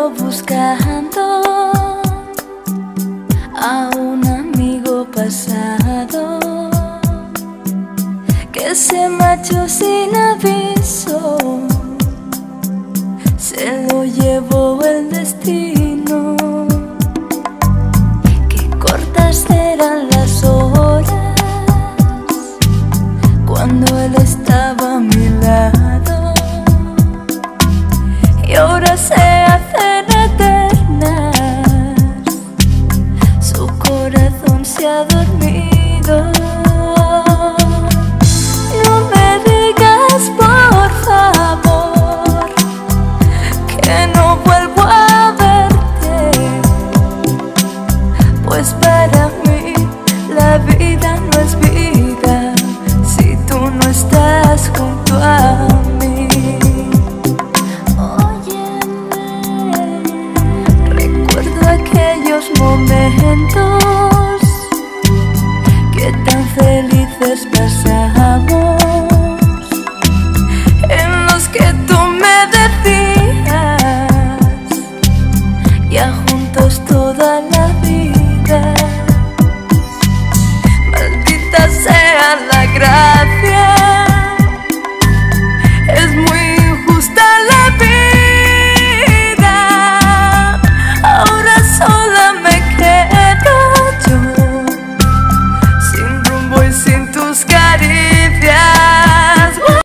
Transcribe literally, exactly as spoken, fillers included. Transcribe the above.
ando buscando a un amigo pasado que se marchó sin aviso, se lo llevó el destino. Qué cortas eran las horas cuando él estaba a mi lado, y ahora se